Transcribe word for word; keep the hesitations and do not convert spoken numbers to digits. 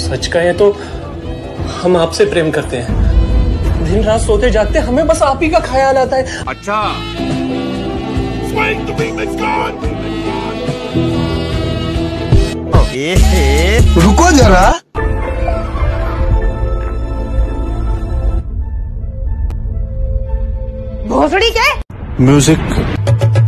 सच कहें तो हम आपसे प्रेम करते हैं। दिन रात सोते जागते हमें बस आप ही का ख्याल आता है। अच्छा रुको जरा, भोसड़ी क्या? म्यूजिक।